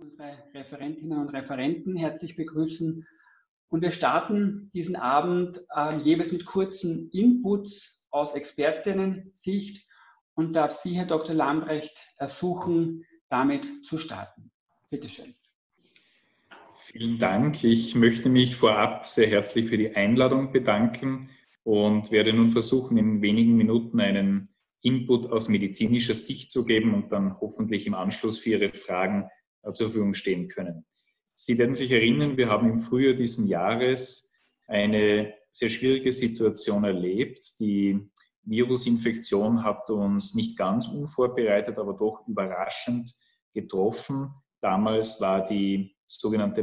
Unsere Referentinnen und Referenten herzlich begrüßen. Und wir starten diesen Abend jeweils mit kurzen Inputs aus Expertinnen-Sicht und darf Sie, Herr Dr. Lambrecht, ersuchen, damit zu starten. Bitte schön. Vielen Dank. Ich möchte mich vorab sehr herzlich für die Einladung bedanken und werde nun versuchen, in wenigen Minuten einen Input aus medizinischer Sicht zu geben und dann hoffentlich im Anschluss für Ihre Fragen zur Verfügung stehen können. Sie werden sich erinnern, wir haben im Frühjahr diesen Jahres eine sehr schwierige Situation erlebt. Die Virusinfektion hat uns nicht ganz unvorbereitet, aber doch überraschend getroffen. Damals war die sogenannte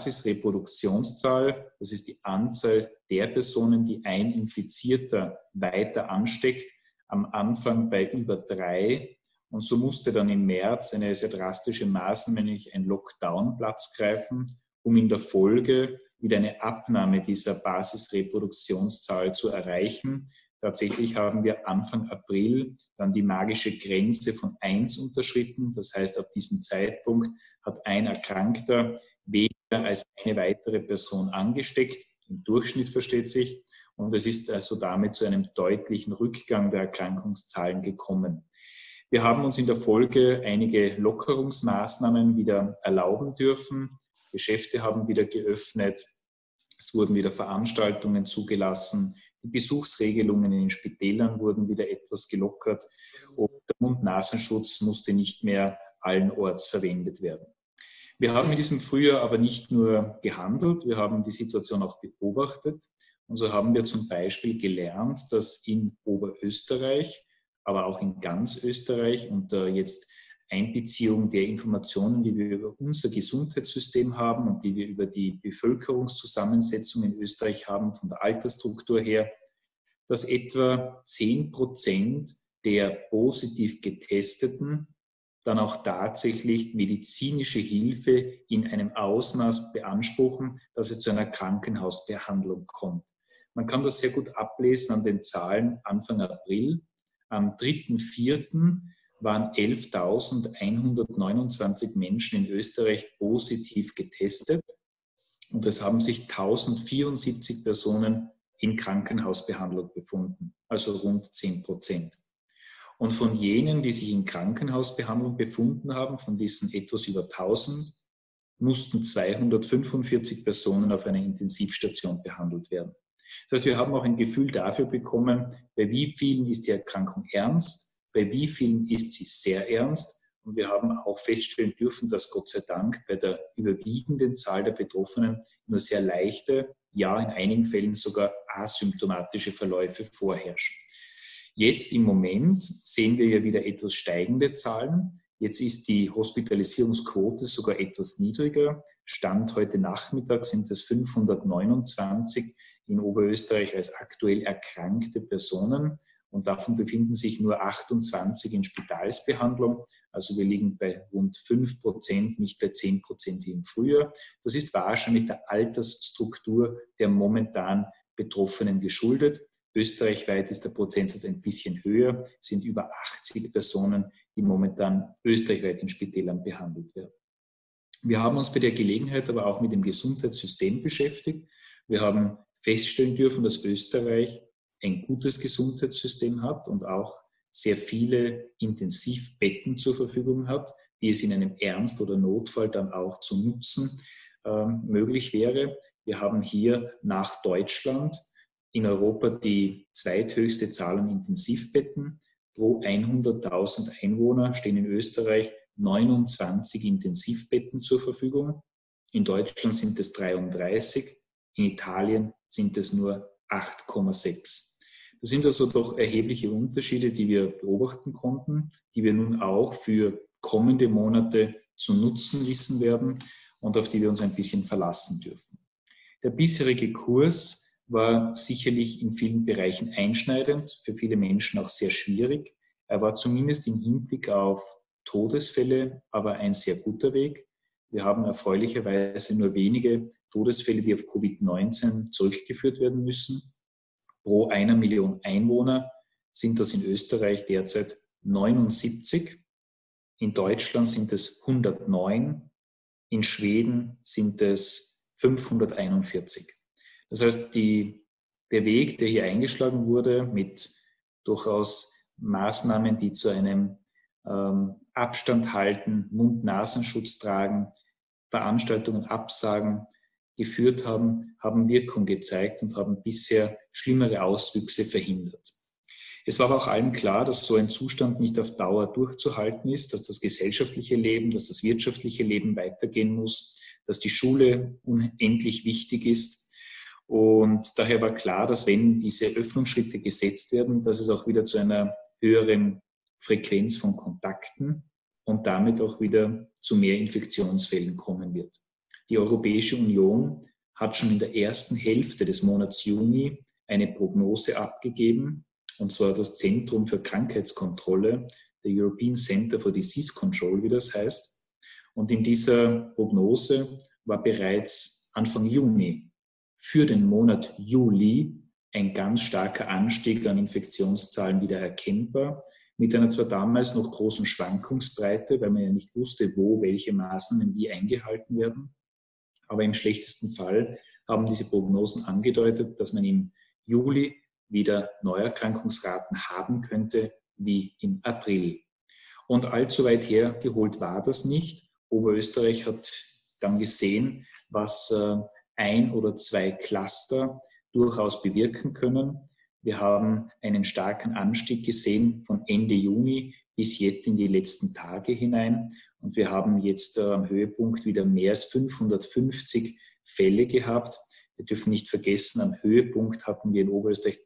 Basisreproduktionszahl, das ist die Anzahl der Personen, die ein Infizierter weiter ansteckt, am Anfang bei über 3. Und so musste dann im März eine sehr drastische Maßnahme, nämlich ein Lockdown, Platz greifen, um in der Folge wieder eine Abnahme dieser Basisreproduktionszahl zu erreichen. Tatsächlich haben wir Anfang April dann die magische Grenze von 1 unterschritten. Das heißt, ab diesem Zeitpunkt hat ein Erkrankter weniger als eine weitere Person angesteckt, im Durchschnitt versteht sich. Und es ist also damit zu einem deutlichen Rückgang der Erkrankungszahlen gekommen. Wir haben uns in der Folge einige Lockerungsmaßnahmen wieder erlauben dürfen. Geschäfte haben wieder geöffnet. Es wurden wieder Veranstaltungen zugelassen. Die Besuchsregelungen in den Spitälern wurden wieder etwas gelockert. Und der Mund-Nasenschutz musste nicht mehr allenorts verwendet werden. Wir haben in diesem Frühjahr aber nicht nur gehandelt, wir haben die Situation auch beobachtet. Und so haben wir zum Beispiel gelernt, dass in Oberösterreich, aber auch in ganz Österreich unter jetzt Einbeziehung der Informationen, die wir über unser Gesundheitssystem haben und die wir über die Bevölkerungszusammensetzung in Österreich haben, von der Altersstruktur her, dass etwa 10% der positiv Getesteten dann auch tatsächlich medizinische Hilfe in einem Ausmaß beanspruchen, dass es zu einer Krankenhausbehandlung kommt. Man kann das sehr gut ablesen an den Zahlen Anfang April. Am 3.4. waren 11.129 Menschen in Österreich positiv getestet und es haben sich 1.074 Personen in Krankenhausbehandlung befunden, also rund 10%. Und von jenen, die sich in Krankenhausbehandlung befunden haben, von diesen etwas über 1.000, mussten 245 Personen auf einer Intensivstation behandelt werden. Das heißt, wir haben auch ein Gefühl dafür bekommen, bei wie vielen ist die Erkrankung ernst, bei wie vielen ist sie sehr ernst. Und wir haben auch feststellen dürfen, dass Gott sei Dank bei der überwiegenden Zahl der Betroffenen nur sehr leichte, ja in einigen Fällen sogar asymptomatische Verläufe vorherrschen. Jetzt im Moment sehen wir ja wieder etwas steigende Zahlen. Jetzt ist die Hospitalisierungsquote sogar etwas niedriger. Stand heute Nachmittag sind es 529 in Oberösterreich als aktuell erkrankte Personen und davon befinden sich nur 28 in Spitalsbehandlung. Also wir liegen bei rund 5%, nicht bei 10% wie im Frühjahr. Das ist wahrscheinlich der Altersstruktur der momentan Betroffenen geschuldet. Österreichweit ist der Prozentsatz ein bisschen höher, sind über 80 Personen, die momentan österreichweit in Spitälern behandelt werden. Wir haben uns bei der Gelegenheit aber auch mit dem Gesundheitssystem beschäftigt. Wir haben feststellen dürfen, dass Österreich ein gutes Gesundheitssystem hat und auch sehr viele Intensivbetten zur Verfügung hat, die es in einem Ernst- oder Notfall dann auch zu nutzen möglich wäre. Wir haben hier nach Deutschland in Europa die zweithöchste Zahl an Intensivbetten. Pro 100.000 Einwohner stehen in Österreich 29 Intensivbetten zur Verfügung. In Deutschland sind es 33, in Italien sind es nur 8,6. Das sind also doch erhebliche Unterschiede, die wir beobachten konnten, die wir nun auch für kommende Monate zu nutzen wissen werden und auf die wir uns ein bisschen verlassen dürfen. Der bisherige Kurs war sicherlich in vielen Bereichen einschneidend, für viele Menschen auch sehr schwierig. Er war zumindest im Hinblick auf Todesfälle aber ein sehr guter Weg. Wir haben erfreulicherweise nur wenige Todesfälle, die auf Covid-19 zurückgeführt werden müssen. Pro 1 Million Einwohner sind das in Österreich derzeit 79. In Deutschland sind es 109. In Schweden sind es 541. Das heißt, der Weg, der hier eingeschlagen wurde, mit durchaus Maßnahmen, die zu einem Abstand halten, Mund-Nasenschutz tragen, Veranstaltungen absagen, geführt haben, haben Wirkung gezeigt und haben bisher schlimmere Auswüchse verhindert. Es war aber auch allen klar, dass so ein Zustand nicht auf Dauer durchzuhalten ist, dass das gesellschaftliche Leben, dass das wirtschaftliche Leben weitergehen muss, dass die Schule unendlich wichtig ist. Und daher war klar, dass wenn diese Öffnungsschritte gesetzt werden, dass es auch wieder zu einer höheren Frequenz von Kontakten und damit auch wieder zu mehr Infektionsfällen kommen wird. Die Europäische Union hat schon in der ersten Hälfte des Monats Juni eine Prognose abgegeben, und zwar das Zentrum für Krankheitskontrolle, der European Center for Disease Control, wie das heißt. Und in dieser Prognose war bereits Anfang Juni für den Monat Juli ein ganz starker Anstieg an Infektionszahlen wieder erkennbar, mit einer zwar damals noch großen Schwankungsbreite, weil man ja nicht wusste, wo welche Maßnahmen wie eingehalten werden. Aber im schlechtesten Fall haben diese Prognosen angedeutet, dass man im Juli wieder Neuerkrankungsraten haben könnte wie im April. Und allzu weit hergeholt war das nicht. Oberösterreich hat dann gesehen, was ein oder zwei Cluster durchaus bewirken können. Wir haben einen starken Anstieg gesehen von Ende Juni bis jetzt in die letzten Tage hinein. Und wir haben jetzt am Höhepunkt wieder mehr als 550 Fälle gehabt. Wir dürfen nicht vergessen, am Höhepunkt hatten wir in Oberösterreich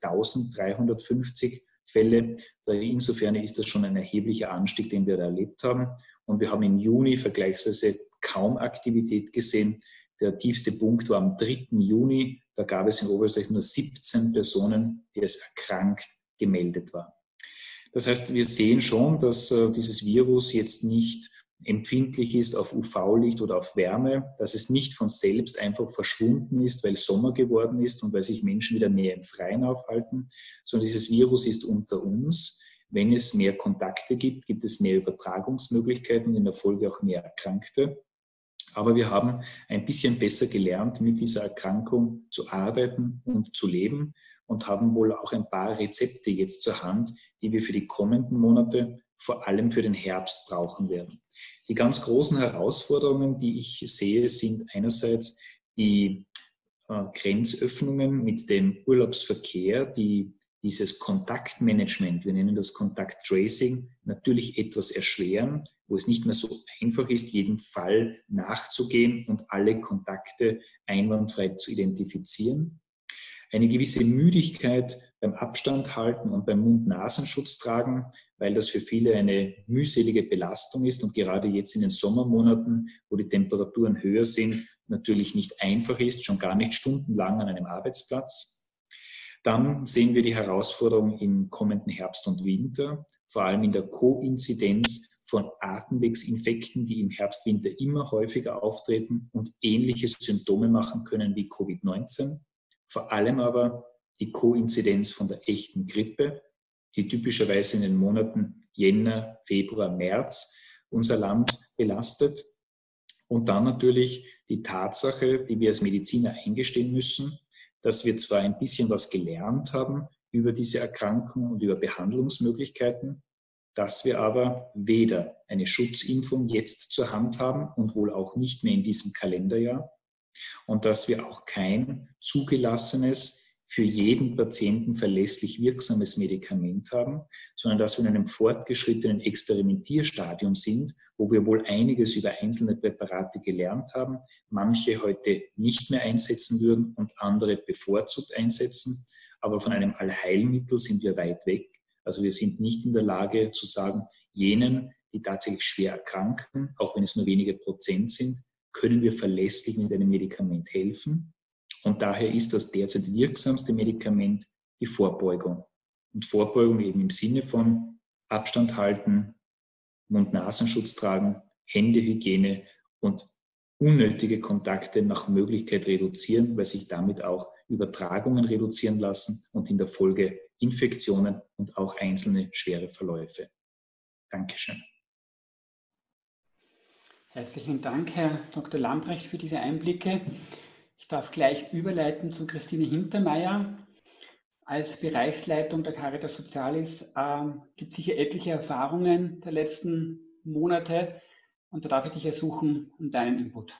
1350 Fälle. Insofern ist das schon ein erheblicher Anstieg, den wir da erlebt haben. Und wir haben im Juni vergleichsweise kaum Aktivität gesehen. Der tiefste Punkt war am 3. Juni. Da gab es in Oberösterreich nur 17 Personen, die als erkrankt gemeldet waren. Das heißt, wir sehen schon, dass dieses Virus jetzt nicht empfindlich ist auf UV-Licht oder auf Wärme, dass es nicht von selbst einfach verschwunden ist, weil Sommer geworden ist und weil sich Menschen wieder mehr im Freien aufhalten, sondern dieses Virus ist unter uns. Wenn es mehr Kontakte gibt, gibt es mehr Übertragungsmöglichkeiten und in der Folge auch mehr Erkrankte. Aber wir haben ein bisschen besser gelernt, mit dieser Erkrankung zu arbeiten und zu leben und haben wohl auch ein paar Rezepte jetzt zur Hand, die wir für die kommenden Monate, vor allem für den Herbst, brauchen werden. Die ganz großen Herausforderungen, die ich sehe, sind einerseits die Grenzöffnungen mit dem Urlaubsverkehr, die dieses Kontaktmanagement, wir nennen das Kontakttracing, natürlich etwas erschweren, wo es nicht mehr so einfach ist, jedem Fall nachzugehen und alle Kontakte einwandfrei zu identifizieren. Eine gewisse Müdigkeit beim Abstand halten und beim Mund-Nasenschutz tragen, weil das für viele eine mühselige Belastung ist und gerade jetzt in den Sommermonaten, wo die Temperaturen höher sind, natürlich nicht einfach ist, schon gar nicht stundenlang an einem Arbeitsplatz. Dann sehen wir die Herausforderung im kommenden Herbst und Winter, vor allem in der Koinzidenz von Atemwegsinfekten, die im Herbst-Winter immer häufiger auftreten und ähnliche Symptome machen können wie Covid-19. Vor allem aber die Koinzidenz von der echten Grippe, die typischerweise in den Monaten Jänner, Februar, März unser Land belastet. Und dann natürlich die Tatsache, die wir als Mediziner eingestehen müssen, dass wir zwar ein bisschen was gelernt haben über diese Erkrankung und über Behandlungsmöglichkeiten, dass wir aber weder eine Schutzimpfung jetzt zur Hand haben und wohl auch nicht mehr in diesem Kalenderjahr und dass wir auch kein zugelassenes, für jeden Patienten verlässlich wirksames Medikament haben, sondern dass wir in einem fortgeschrittenen Experimentierstadium sind, wo wir wohl einiges über einzelne Präparate gelernt haben, manche heute nicht mehr einsetzen würden und andere bevorzugt einsetzen. Aber von einem Allheilmittel sind wir weit weg. Also wir sind nicht in der Lage zu sagen, jenen, die tatsächlich schwer erkranken, auch wenn es nur wenige Prozent sind, können wir verlässlich mit einem Medikament helfen. Und daher ist das derzeit wirksamste Medikament die Vorbeugung. Und Vorbeugung eben im Sinne von Abstand halten, Mund-Nasenschutz tragen, Händehygiene und unnötige Kontakte nach Möglichkeit reduzieren, weil sich damit auch Übertragungen reduzieren lassen und in der Folge Infektionen und auch einzelne schwere Verläufe. Dankeschön. Herzlichen Dank, Herr Dr. Lambrecht, für diese Einblicke. Ich darf gleich überleiten zu Christine Hintermeier. Als Bereichsleitung der Caritas Sozialis gibt es sicher etliche Erfahrungen der letzten Monate und da darf ich dich ersuchen um deinen Input.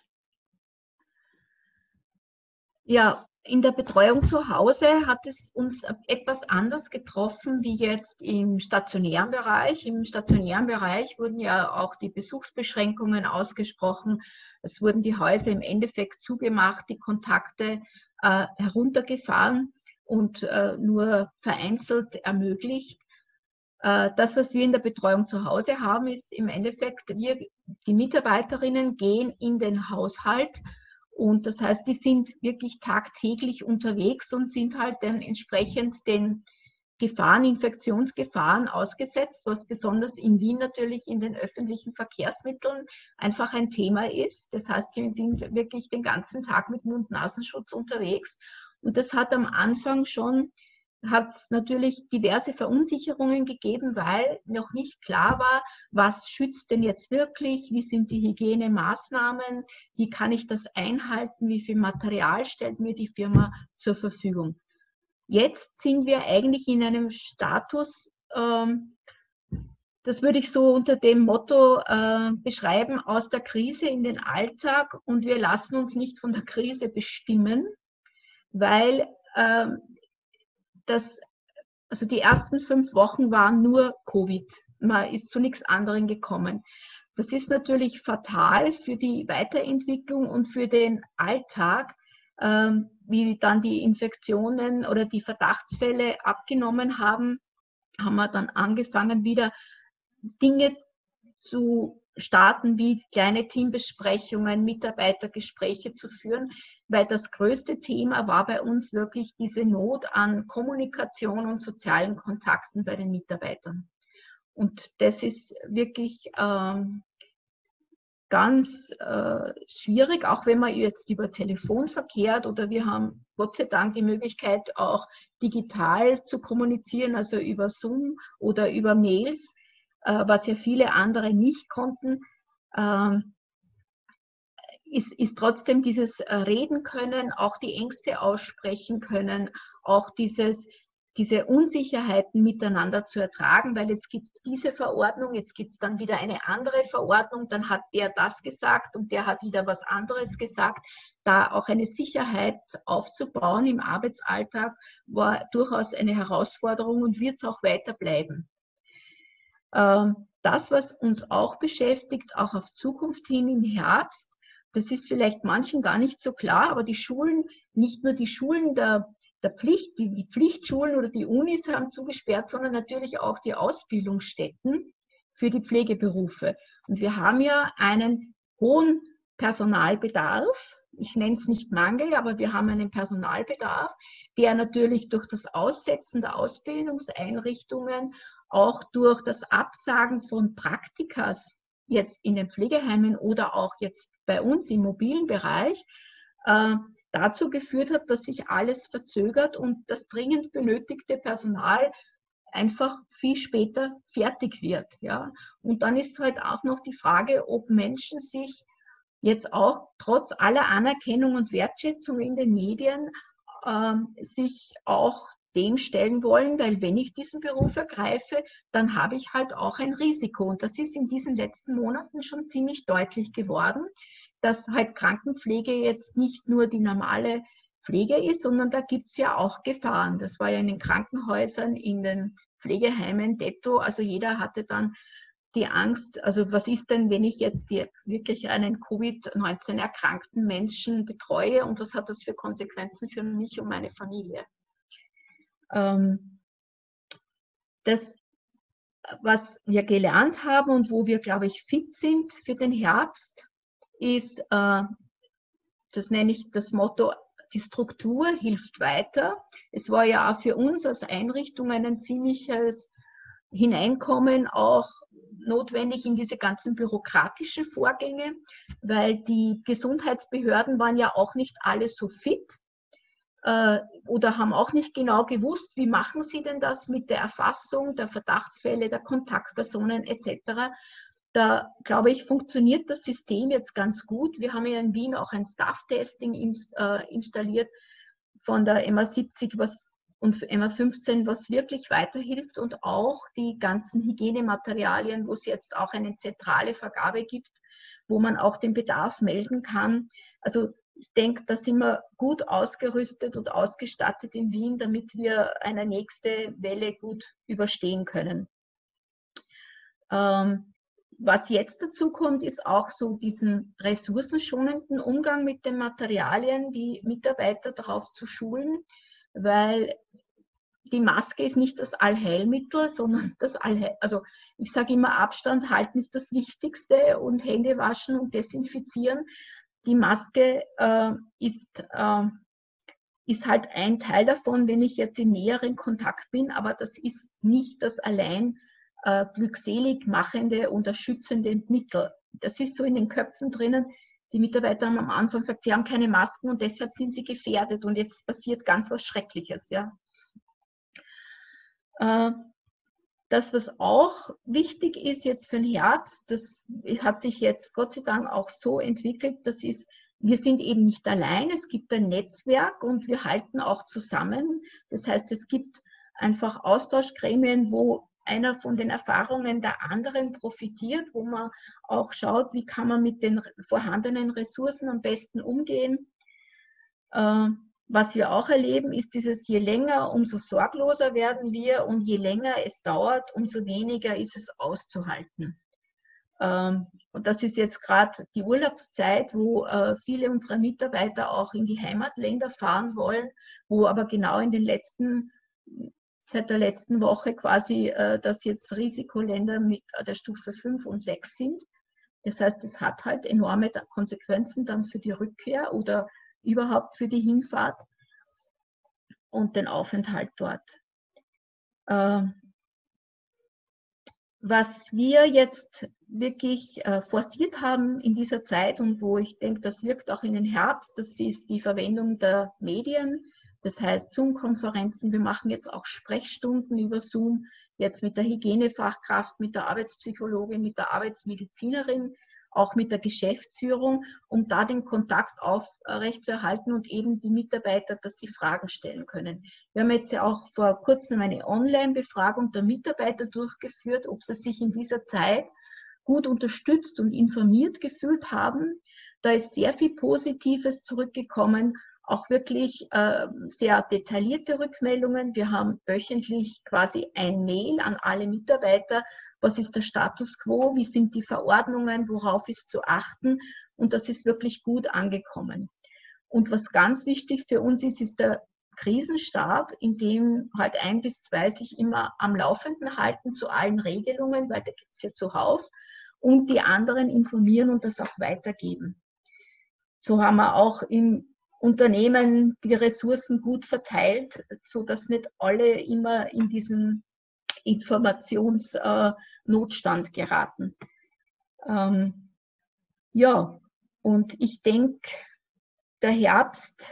Ja, in der Betreuung zu Hause hat es uns etwas anders getroffen wie jetzt im stationären Bereich. Im stationären Bereich wurden ja auch die Besuchsbeschränkungen ausgesprochen. Es wurden die Häuser im Endeffekt zugemacht, die Kontakte heruntergefahren und nur vereinzelt ermöglicht. Das, was wir in der Betreuung zu Hause haben, ist im Endeffekt, die Mitarbeiterinnen gehen in den Haushalt. Und das heißt, die sind wirklich tagtäglich unterwegs und sind halt dann entsprechend den Gefahren, Infektionsgefahren ausgesetzt, was besonders in Wien natürlich in den öffentlichen Verkehrsmitteln einfach ein Thema ist. Das heißt, sie sind wirklich den ganzen Tag mit Mund-Nasenschutz unterwegs. Und das hat am Anfang schon, hat es natürlich diverse Verunsicherungen gegeben, weil noch nicht klar war, was schützt denn jetzt wirklich, wie sind die Hygienemaßnahmen, wie kann ich das einhalten, wie viel Material stellt mir die Firma zur Verfügung. Jetzt sind wir eigentlich in einem Status, das würde ich so unter dem Motto beschreiben, aus der Krise in den Alltag, und wir lassen uns nicht von der Krise bestimmen, weil also die ersten 5 Wochen waren nur Covid. Man ist zu nichts anderem gekommen. Das ist natürlich fatal für die Weiterentwicklung und für den Alltag, wie dann die Infektionen oder die Verdachtsfälle abgenommen haben, haben wir dann angefangen, wieder Dinge zu starten, wie kleine Teambesprechungen, Mitarbeitergespräche zu führen, weil das größte Thema war bei uns wirklich diese Not an Kommunikation und sozialen Kontakten bei den Mitarbeitern. Und das ist wirklich ganz schwierig, auch wenn man jetzt über Telefon verkehrt, oder wir haben Gott sei Dank die Möglichkeit, auch digital zu kommunizieren, also über Zoom oder über Mails, was ja viele andere nicht konnten, ist trotzdem dieses Reden können, auch die Ängste aussprechen können, auch diese Unsicherheiten miteinander zu ertragen, weil jetzt gibt es diese Verordnung, jetzt gibt es dann wieder eine andere Verordnung, dann hat der das gesagt und der hat wieder was anderes gesagt. Da auch eine Sicherheit aufzubauen im Arbeitsalltag war durchaus eine Herausforderung und wird es auch weiter bleiben. Das, was uns auch beschäftigt, auch auf Zukunft hin im Herbst, das ist vielleicht manchen gar nicht so klar, aber die Schulen, nicht nur die Schulen der Pflicht, die Pflichtschulen oder die Unis haben zugesperrt, sondern natürlich auch die Ausbildungsstätten für die Pflegeberufe. Und wir haben ja einen hohen Personalbedarf. Ich nenne es nicht Mangel, aber wir haben einen Personalbedarf, der natürlich durch das Aussetzen der Ausbildungseinrichtungen, auch durch das Absagen von Praktikas jetzt in den Pflegeheimen oder auch jetzt bei uns im mobilen Bereich, dazu geführt hat, dass sich alles verzögert und das dringend benötigte Personal einfach viel später fertig wird. Ja? Und dann ist halt auch noch die Frage, ob Menschen sich jetzt auch trotz aller Anerkennung und Wertschätzung in den Medien sich auch dem stellen wollen, weil wenn ich diesen Beruf ergreife, dann habe ich halt auch ein Risiko. Und das ist in diesen letzten Monaten schon ziemlich deutlich geworden, dass halt Krankenpflege jetzt nicht nur die normale Pflege ist, sondern da gibt es ja auch Gefahren. Das war ja in den Krankenhäusern, in den Pflegeheimen detto. Also jeder hatte dann die Angst, also was ist denn, wenn ich jetzt wirklich einen Covid-19 erkrankten Menschen betreue und was hat das für Konsequenzen für mich und meine Familie? Das, was wir gelernt haben und wo wir, glaube ich, fit sind für den Herbst, ist, das nenne ich das Motto, die Struktur hilft weiter. Es war ja auch für uns als Einrichtung ein ziemliches Hineinkommen auch notwendig in diese ganzen bürokratischen Vorgänge, weil die Gesundheitsbehörden waren ja auch nicht alle so fit oder haben auch nicht genau gewusst, wie machen sie denn das mit der Erfassung der Verdachtsfälle, der Kontaktpersonen etc. Da, glaube ich, funktioniert das System jetzt ganz gut. Wir haben ja in Wien auch ein Staff-Testing installiert von der MA70 und MA15, was wirklich weiterhilft, und auch die ganzen Hygienematerialien, wo es jetzt auch eine zentrale Vergabe gibt, wo man auch den Bedarf melden kann. Also ich denke, da sind wir gut ausgerüstet und ausgestattet in Wien, damit wir eine nächste Welle gut überstehen können. Was jetzt dazu kommt, ist auch so diesen ressourcenschonenden Umgang mit den Materialien, die Mitarbeiter darauf zu schulen, weil die Maske ist nicht das Allheilmittel, sondern also ich sage immer, Abstand halten ist das Wichtigste und Hände waschen und desinfizieren. Die Maske ist halt ein Teil davon, wenn ich jetzt in näheren Kontakt bin, aber das ist nicht das allein glückselig machende und schützende Mittel. Das ist so in den Köpfen drinnen. Die Mitarbeiter haben am Anfang gesagt, sie haben keine Masken und deshalb sind sie gefährdet und jetzt passiert ganz was Schreckliches. Ja. Das, was auch wichtig ist jetzt für den Herbst, das hat sich jetzt Gott sei Dank auch so entwickelt, das ist, wir sind eben nicht allein, es gibt ein Netzwerk und wir halten auch zusammen. Das heißt, es gibt einfach Austauschgremien, wo einer von den Erfahrungen der anderen profitiert, wo man auch schaut, wie kann man mit den vorhandenen Ressourcen am besten umgehen. Was wir auch erleben, ist dieses, je länger, umso sorgloser werden wir und je länger es dauert, umso weniger ist es auszuhalten. Und das ist jetzt gerade die Urlaubszeit, wo viele unserer Mitarbeiter auch in die Heimatländer fahren wollen, wo aber genau in den seit der letzten Woche quasi, dass jetzt Risikoländer mit der Stufe 5 und 6 sind. Das heißt, es hat halt enorme Konsequenzen dann für die Rückkehr oder überhaupt für die Hinfahrt und den Aufenthalt dort. Was wir jetzt wirklich forciert haben in dieser Zeit und wo ich denke, das wirkt auch in den Herbst, das ist die Verwendung der Medien, das heißt Zoom-Konferenzen. Wir machen jetzt auch Sprechstunden über Zoom, jetzt mit der Hygienefachkraft, mit der Arbeitspsychologin, mit der Arbeitsmedizinerin, auch mit der Geschäftsführung, um da den Kontakt aufrechtzuerhalten und eben die Mitarbeiter, dass sie Fragen stellen können. Wir haben jetzt ja auch vor kurzem eine Online-Befragung der Mitarbeiter durchgeführt, ob sie sich in dieser Zeit gut unterstützt und informiert gefühlt haben. Da ist sehr viel Positives zurückgekommen, auch wirklich sehr detaillierte Rückmeldungen. Wir haben wöchentlich quasi ein Mail an alle Mitarbeiter. Was ist der Status quo? Wie sind die Verordnungen? Worauf ist zu achten? Und das ist wirklich gut angekommen. Und was ganz wichtig für uns ist, ist der Krisenstab, in dem halt 1 bis 2 sich immer am Laufenden halten zu allen Regelungen, weil da gibt es ja zuhauf, und die anderen informieren und das auch weitergeben. So haben wir auch im Unternehmen die Ressourcen gut verteilt, sodass nicht alle immer in diesen Informationsnotstand geraten. Ja, und ich denke, der Herbst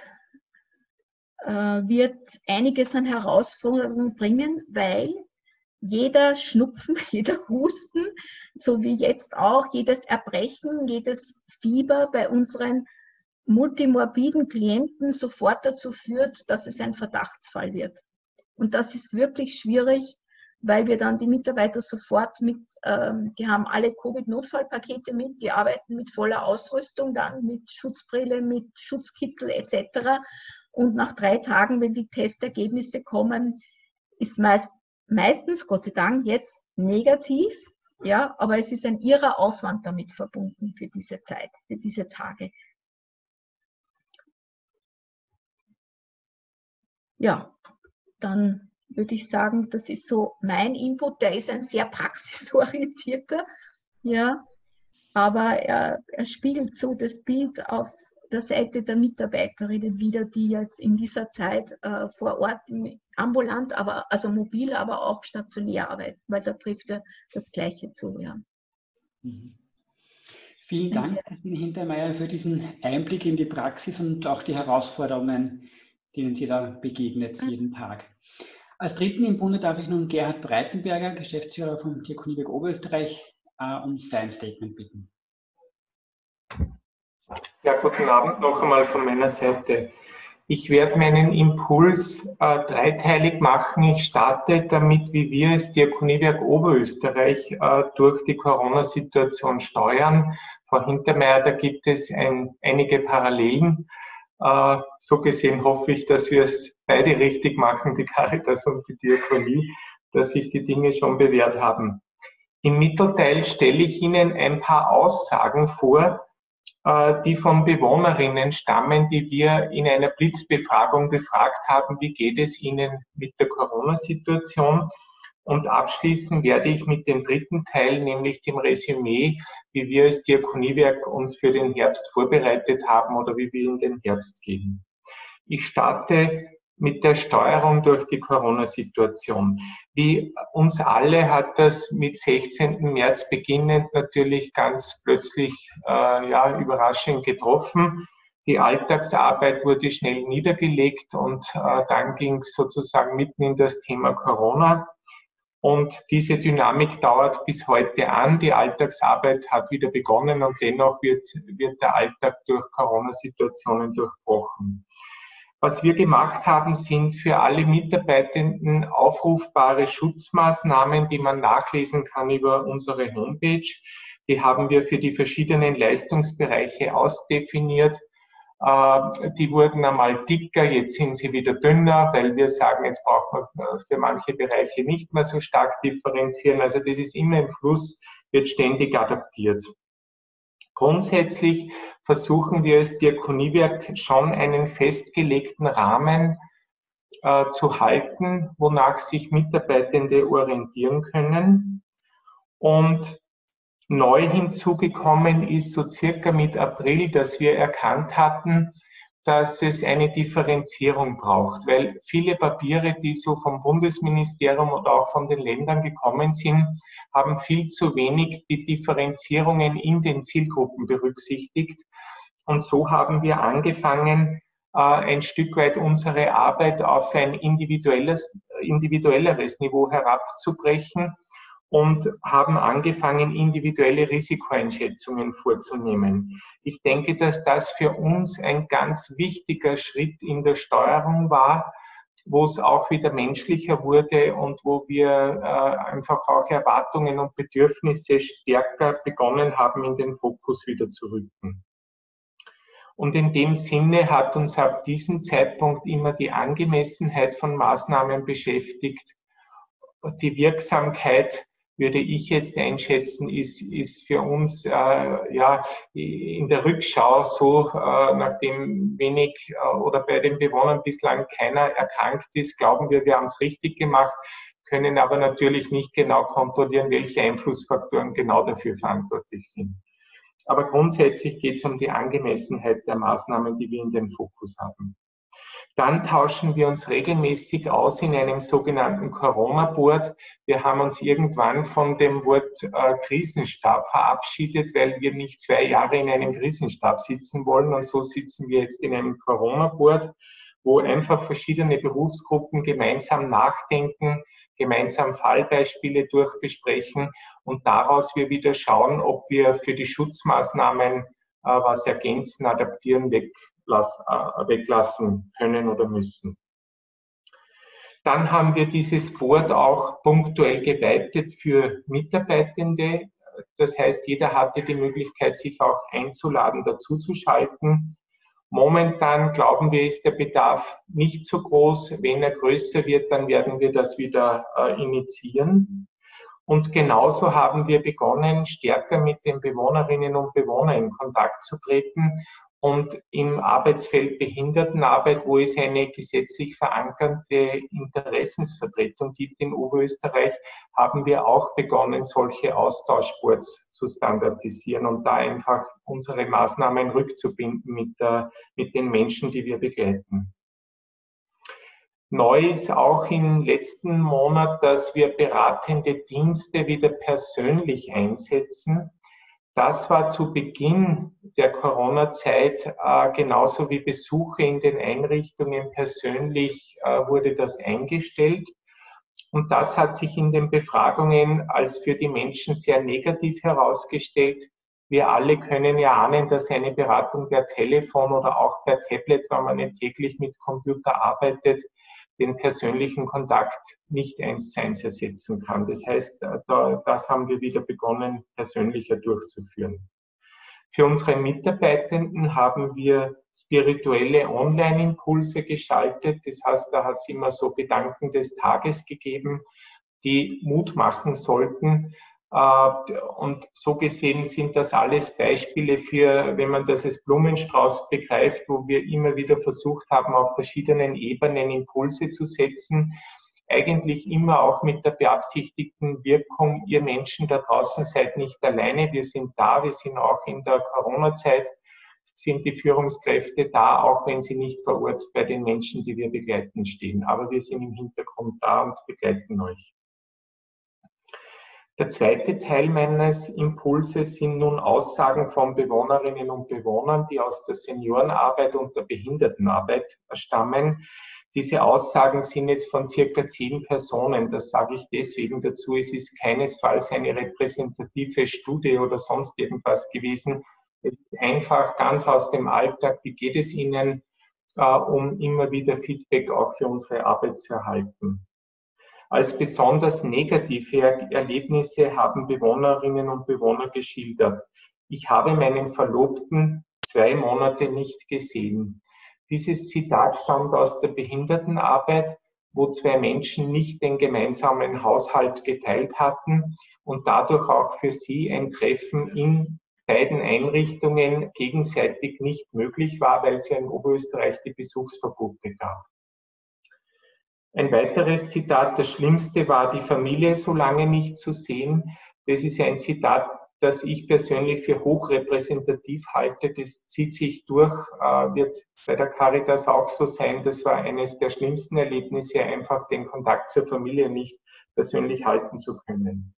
wird einiges an Herausforderungen bringen, weil jeder Schnupfen, jeder Husten, so wie jetzt auch, jedes Erbrechen, jedes Fieber bei unseren multimorbiden Klienten sofort dazu führt, dass es ein Verdachtsfall wird. Und das ist wirklich schwierig, weil wir dann die Mitarbeiter sofort die haben alle Covid-Notfallpakete mit, die arbeiten mit voller Ausrüstung, dann mit Schutzbrille, mit Schutzkittel etc. Und nach 3 Tagen, wenn die Testergebnisse kommen, ist meistens, Gott sei Dank, jetzt negativ, ja, aber es ist ein irrer Aufwand damit verbunden für diese Zeit, für diese Tage. Ja, dann würde ich sagen, das ist so mein Input, der ist ein sehr praxisorientierter, ja, aber er spiegelt so das Bild auf der Seite der Mitarbeiterinnen wieder, die jetzt in dieser Zeit vor Ort ambulant, also mobil, aber auch stationär arbeiten, weil da trifft ja das Gleiche zu. Ja. Vielen Dank, Christine Hintermeier, für diesen Einblick in die Praxis und auch die Herausforderungen, denen Sie da begegnet jeden Tag. Als Dritten im Bunde darf ich nun Gerhard Breitenberger, Geschäftsführer vom Diakoniewerk Oberösterreich, um sein Statement bitten. Ja, guten Abend noch einmal von meiner Seite. Ich werde meinen Impuls dreiteilig machen. Ich starte damit, wie wir als Diakoniewerk Oberösterreich durch die Corona-Situation steuern. Frau Hintermeier, da gibt es einige Parallelen. So gesehen hoffe ich, dass wir es beide richtig machen, die Caritas und die Diakonie, dass sich die Dinge schon bewährt haben. Im Mittelteil stelle ich Ihnen ein paar Aussagen vor, die von Bewohnerinnen stammen, die wir in einer Blitzbefragung befragt haben, wie geht es ihnen mit der Corona-Situation. Und abschließen werde ich mit dem dritten Teil, nämlich dem Resümee, wie wir als Diakoniewerk uns für den Herbst vorbereitet haben oder wie wir in den Herbst gehen. Ich starte mit der Steuerung durch die Corona-Situation. Wie uns alle hat das mit 16. März beginnend natürlich ganz plötzlich überraschend getroffen. Die Alltagsarbeit wurde schnell niedergelegt und dann ging es sozusagen mitten in das Thema Corona. Und diese Dynamik dauert bis heute an. Die Alltagsarbeit hat wieder begonnen und dennoch wird der Alltag durch Corona-Situationen durchbrochen. Was wir gemacht haben, sind für alle Mitarbeitenden aufrufbare Schutzmaßnahmen, die man nachlesen kann über unsere Homepage. Die haben wir für die verschiedenen Leistungsbereiche ausdefiniert. Die wurden einmal dicker, jetzt sind sie wieder dünner, weil wir sagen, jetzt braucht man für manche Bereiche nicht mehr so stark differenzieren. Also das ist immer im Fluss, wird ständig adaptiert. Grundsätzlich versuchen wir als Diakoniewerk schon einen festgelegten Rahmen zu halten, wonach sich Mitarbeitende orientieren können. Und neu hinzugekommen ist so circa mit April, dass wir erkannt hatten, dass es eine Differenzierung braucht, weil viele Papiere, die so vom Bundesministerium oder auch von den Ländern gekommen sind, haben viel zu wenig die Differenzierungen in den Zielgruppen berücksichtigt. Und so haben wir angefangen, ein Stück weit unsere Arbeit auf ein individuelleres Niveau herabzubrechen und haben angefangen, individuelle Risikoeinschätzungen vorzunehmen. Ich denke, dass das für uns ein ganz wichtiger Schritt in der Steuerung war, wo es auch wieder menschlicher wurde und wo wir einfach auch Erwartungen und Bedürfnisse stärker begonnen haben, in den Fokus wieder zu rücken. Und in dem Sinne hat uns ab diesem Zeitpunkt immer die Angemessenheit von Maßnahmen beschäftigt. Die Wirksamkeit, würde ich jetzt einschätzen, ist für uns in der Rückschau so, nachdem wenig oder bei den Bewohnern bislang keiner erkrankt ist, glauben wir haben es richtig gemacht, können aber natürlich nicht genau kontrollieren, welche Einflussfaktoren genau dafür verantwortlich sind. Aber grundsätzlich geht es um die Angemessenheit der Maßnahmen, die wir in den Fokus haben. Dann tauschen wir uns regelmäßig aus in einem sogenannten Corona-Board. Wir haben uns irgendwann von dem Wort Krisenstab verabschiedet, weil wir nicht 2 Jahre in einem Krisenstab sitzen wollen. Und so sitzen wir jetzt in einem Corona-Board, wo einfach verschiedene Berufsgruppen gemeinsam nachdenken, gemeinsam Fallbeispiele durchbesprechen und daraus wir wieder schauen, ob wir für die Schutzmaßnahmen was ergänzen, adaptieren, weglassen können oder müssen. Dann haben wir dieses Board auch punktuell geweitet für Mitarbeitende. Das heißt, jeder hatte die Möglichkeit, sich auch einzuladen, dazuzuschalten. Momentan glauben wir, ist der Bedarf nicht so groß. Wenn er größer wird, dann werden wir das wieder initiieren. Und genauso haben wir begonnen, stärker mit den Bewohnerinnen und Bewohnern in Kontakt zu treten. Und im Arbeitsfeld Behindertenarbeit, wo es eine gesetzlich verankerte Interessensvertretung gibt in Oberösterreich, haben wir auch begonnen, solche Austauschboards zu standardisieren und da einfach unsere Maßnahmen rückzubinden mit den Menschen, die wir begleiten. Neu ist auch im letzten Monat, dass wir beratende Dienste wieder persönlich einsetzen. Das war zu Beginn der Corona-Zeit genauso wie Besuche in den Einrichtungen persönlich wurde das eingestellt. Und das hat sich in den Befragungen als für die Menschen sehr negativ herausgestellt. Wir alle können ja ahnen, dass eine Beratung per Telefon oder auch per Tablet, wenn man nicht täglich mit Computer arbeitet, den persönlichen Kontakt nicht 1:1 ersetzen kann. Das heißt, das haben wir wieder begonnen, persönlicher durchzuführen. Für unsere Mitarbeitenden haben wir spirituelle Online-Impulse geschaltet. Das heißt, da hat es immer so Gedanken des Tages gegeben, die Mut machen sollten. Und so gesehen sind das alles Beispiele für, wenn man das als Blumenstrauß begreift, wo wir immer wieder versucht haben, auf verschiedenen Ebenen Impulse zu setzen. Eigentlich immer auch mit der beabsichtigten Wirkung, ihr Menschen da draußen seid nicht alleine, wir sind da, wir sind auch in der Corona-Zeit, sind die Führungskräfte da, auch wenn sie nicht vor Ort bei den Menschen, die wir begleiten, stehen. Aber wir sind im Hintergrund da und begleiten euch. Der zweite Teil meines Impulses sind nun Aussagen von Bewohnerinnen und Bewohnern, die aus der Seniorenarbeit und der Behindertenarbeit stammen. Diese Aussagen sind jetzt von circa 10 Personen. Das sage ich deswegen dazu. Es ist keinesfalls eine repräsentative Studie oder sonst irgendwas gewesen. Es ist einfach ganz aus dem Alltag. Wie geht es Ihnen, um immer wieder Feedback auch für unsere Arbeit zu erhalten? Als besonders negative Erlebnisse haben Bewohnerinnen und Bewohner geschildert. Ich habe meinen Verlobten 2 Monate nicht gesehen. Dieses Zitat stammt aus der Behindertenarbeit, wo 2 Menschen nicht den gemeinsamen Haushalt geteilt hatten und dadurch auch für sie ein Treffen in beiden Einrichtungen gegenseitig nicht möglich war, weil es ja in Oberösterreich die Besuchsverbote gab. Ein weiteres Zitat, das Schlimmste war, die Familie so lange nicht zu sehen. Das ist ein Zitat, das ich persönlich für hochrepräsentativ halte. Das zieht sich durch, wird bei der Caritas auch so sein. Das war eines der schlimmsten Erlebnisse, einfach den Kontakt zur Familie nicht persönlich halten zu können.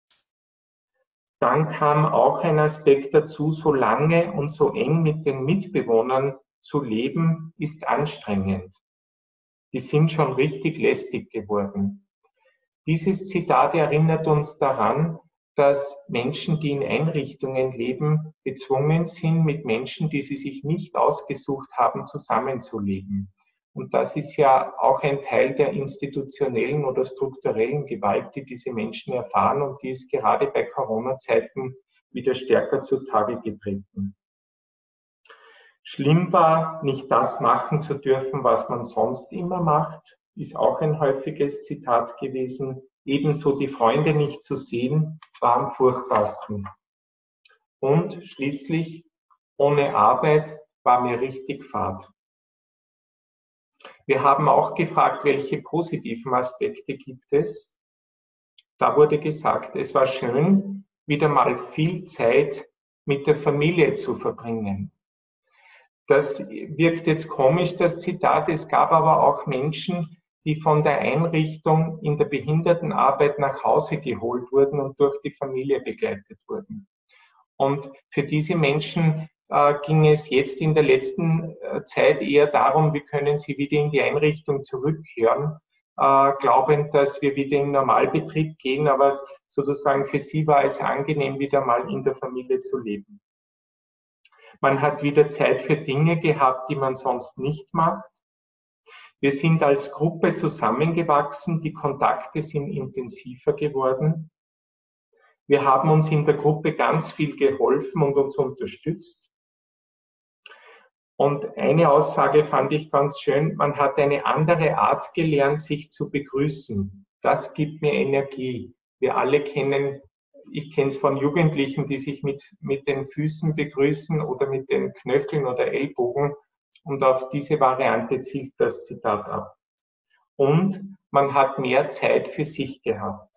Dann kam auch ein Aspekt dazu, so lange und so eng mit den Mitbewohnern zu leben, ist anstrengend. Die sind schon richtig lästig geworden. Dieses Zitat erinnert uns daran, dass Menschen, die in Einrichtungen leben, gezwungen sind, mit Menschen, die sie sich nicht ausgesucht haben, zusammenzuleben. Und das ist ja auch ein Teil der institutionellen oder strukturellen Gewalt, die diese Menschen erfahren, und die ist gerade bei Corona-Zeiten wieder stärker zutage getreten. Schlimm war, nicht das machen zu dürfen, was man sonst immer macht, ist auch ein häufiges Zitat gewesen. Ebenso die Freunde nicht zu sehen, war am furchtbarsten. Und schließlich, ohne Arbeit war mir richtig fad. Wir haben auch gefragt, welche positiven Aspekte gibt es. Da wurde gesagt, es war schön, wieder mal viel Zeit mit der Familie zu verbringen. Das wirkt jetzt komisch, das Zitat. Es gab aber auch Menschen, die von der Einrichtung in der Behindertenarbeit nach Hause geholt wurden und durch die Familie begleitet wurden. Und für diese Menschen ging es jetzt in der letzten Zeit eher darum, wie können sie wieder in die Einrichtung zurückkehren, glaubend, dass wir wieder in den Normalbetrieb gehen. Aber sozusagen für sie war es angenehm, wieder mal in der Familie zu leben. Man hat wieder Zeit für Dinge gehabt, die man sonst nicht macht. Wir sind als Gruppe zusammengewachsen, die Kontakte sind intensiver geworden. Wir haben uns in der Gruppe ganz viel geholfen und uns unterstützt. Und eine Aussage fand ich ganz schön, man hat eine andere Art gelernt, sich zu begrüßen. Das gibt mir Energie. Wir alle kennen, ich kenne es von Jugendlichen, die sich mit den Füßen begrüßen oder mit den Knöcheln oder Ellbogen. Und auf diese Variante zielt das Zitat ab. Und man hat mehr Zeit für sich gehabt.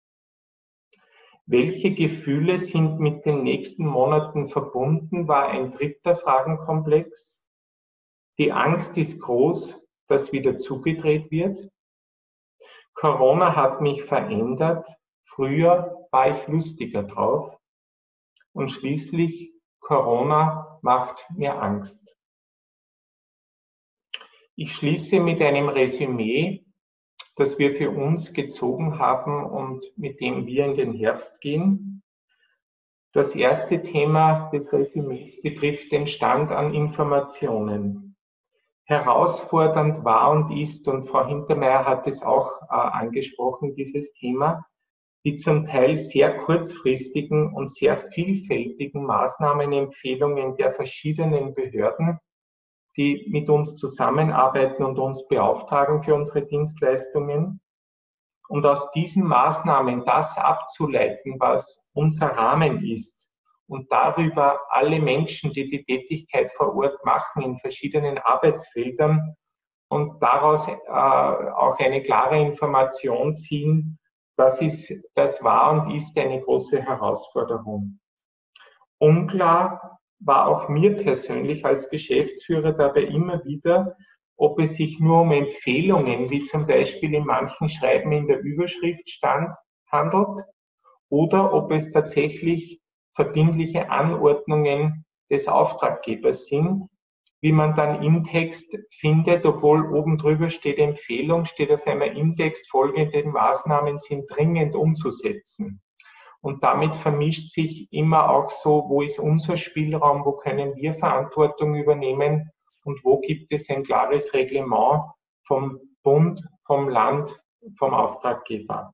Welche Gefühle sind mit den nächsten Monaten verbunden, war ein dritter Fragenkomplex. Die Angst ist groß, dass wieder zugedreht wird. Corona hat mich verändert. Früher war ich lustiger drauf. Und schließlich, Corona macht mir Angst. Ich schließe mit einem Resümee. das wir für uns gezogen haben und mit dem wir in den Herbst gehen. Das erste Thema des Resümees betrifft den Stand an Informationen. Herausfordernd war und ist, und Frau Hintermeier hat es auch angesprochen, dieses Thema, die zum Teil sehr kurzfristigen und sehr vielfältigen Maßnahmenempfehlungen der verschiedenen Behörden, die mit uns zusammenarbeiten und uns beauftragen für unsere Dienstleistungen. Und aus diesen Maßnahmen das abzuleiten, was unser Rahmen ist und darüber alle Menschen, die die Tätigkeit vor Ort machen, in verschiedenen Arbeitsfeldern und daraus auch eine klare Information ziehen, das war und ist eine große Herausforderung. Unklar war auch mir persönlich als Geschäftsführer dabei immer wieder, ob es sich nur um Empfehlungen, wie zum Beispiel in manchen Schreiben in der Überschrift stand, handelt, oder ob es tatsächlich verbindliche Anordnungen des Auftraggebers sind, wie man dann im Text findet, obwohl oben drüber steht Empfehlung, steht auf einmal im Text, folgende Maßnahmen sind dringend umzusetzen. Und damit vermischt sich immer auch so, wo ist unser Spielraum, wo können wir Verantwortung übernehmen und wo gibt es ein klares Reglement vom Bund, vom Land, vom Auftraggeber.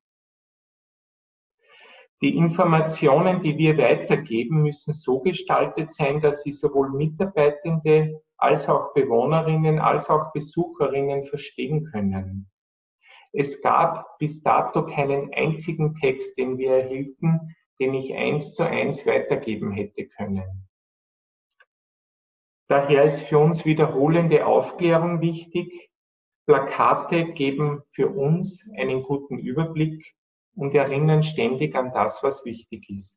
Die Informationen, die wir weitergeben, müssen so gestaltet sein, dass sie sowohl Mitarbeitende als auch Bewohnerinnen, als auch Besucherinnen verstehen können. Es gab bis dato keinen einzigen Text, den wir erhielten, den ich 1:1 weitergeben hätte können. Daher ist für uns wiederholende Aufklärung wichtig. Plakate geben für uns einen guten Überblick und erinnern ständig an das, was wichtig ist.